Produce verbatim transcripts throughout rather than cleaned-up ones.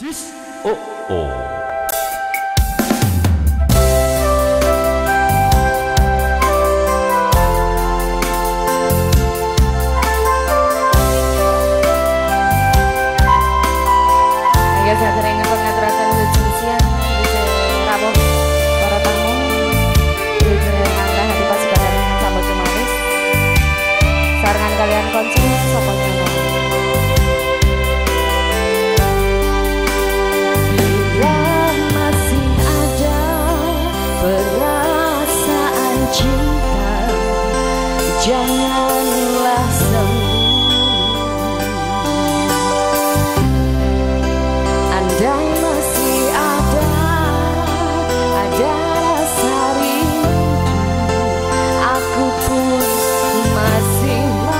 Dis oh oh. Kalian konsul sopanya bila masih ada perasaan cinta, janganlah sembunyi. Andai masih ada ada rasa rindu, aku pun masih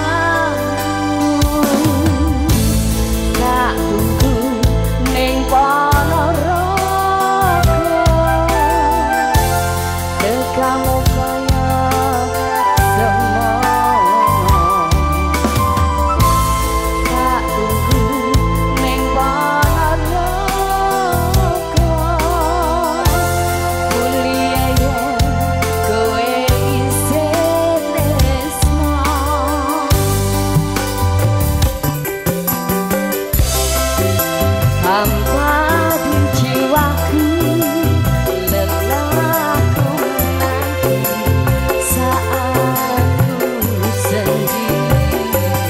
hampa di jiwaku, lelah ku menanti saat ku sendiri.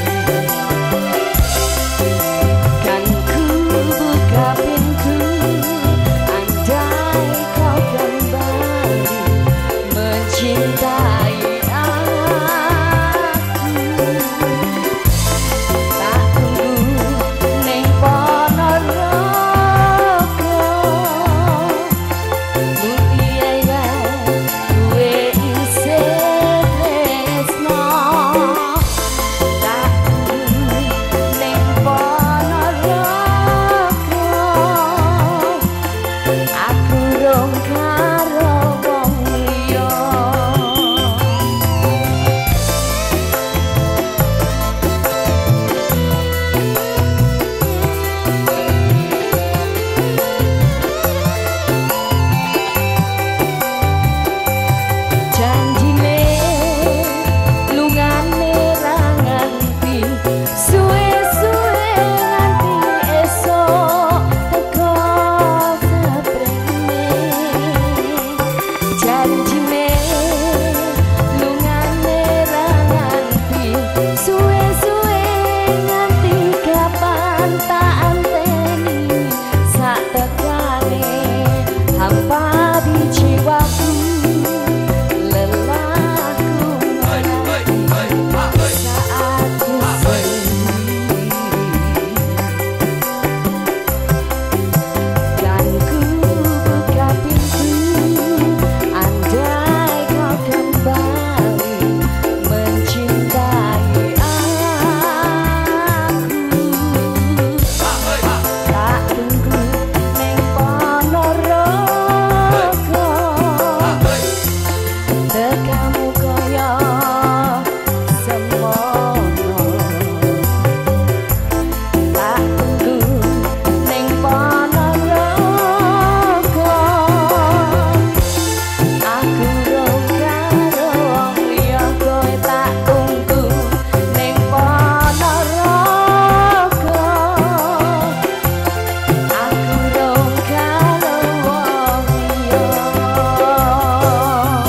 Kan ku buka pintu, andai kau kembali mencintai aku. Tak tunggu neng Ponorogo,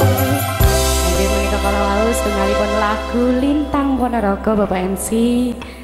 Lintang Ponorogo Bapak M C.